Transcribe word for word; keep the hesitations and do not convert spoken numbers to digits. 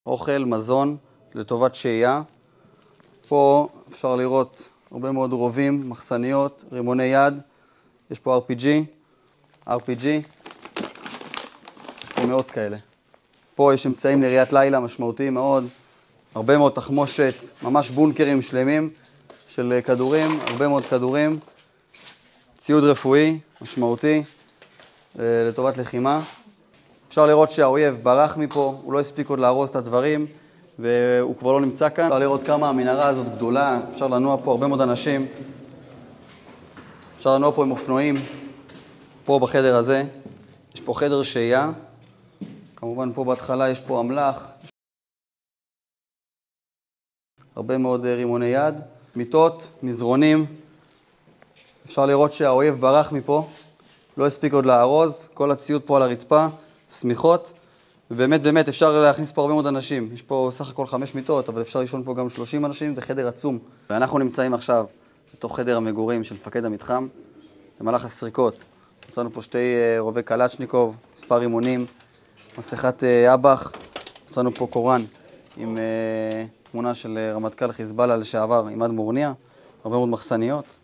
אוכל, מזון, לטובת שהייה. פה אפשר לראות הרבה מאוד רובים, מחסניות, רימוני יד. יש פה אר פי ג'י, אר פי ג'י. יש פה מאות כאלה. פה יש אמצעים לראיית לילה משמעותיים מאוד. הרבה מאוד תחמושת, ממש בונקרים שלמים של כדורים, הרבה מאוד כדורים. ציוד רפואי משמעותי לטובת לחימה. אפשר לראות שהאויב ברח מפה, הוא לא הספיק עוד להרוס את הדברים, והוא כבר לא נמצא כאן. אפשר לראות כמה המנהרה הזאת גדולה, אפשר לנוע פה הרבה מאוד אנשים. אפשר לנוע פה עם אופנועים, פה בחדר הזה. יש פה חדר שהייה. כמובן פה בהתחלה יש פה אמל"ח. הרבה מאוד רימוני יד, מיטות, מזרונים. אפשר לראות שהאויב ברח מפה, לא הספיק עוד לארוז, כל הציוד פה על הרצפה, סמיכות, ובאמת באמת אפשר להכניס פה הרבה מאוד אנשים. יש פה סך הכל חמש מיטות, אבל אפשר לישון פה גם שלושים אנשים, זה חדר עצום. ואנחנו נמצאים עכשיו בתוך חדר המגורים של מפקד המתחם, במהלך הסריקות. מצאנו פה שתי רובי קלצ'ניקוב, מספר רימונים, מסכת אב"ח, מצאנו פה קוראן עם תמונה של רמטכ"ל חיזבאללה לשעבר, עימאד מורניה, הרבה מאוד מחסניות.